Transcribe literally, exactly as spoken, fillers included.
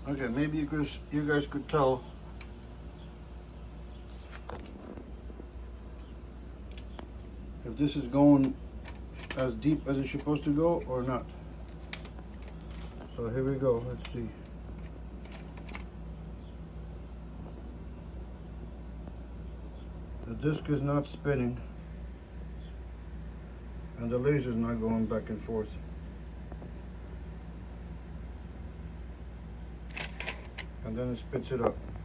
Okay, maybe you guys, you guys could tell if this is going as deep as it's supposed to go or not. So here we go, let's see. The disc is not spinning and the laser is not going back and forth. And then it spits it up.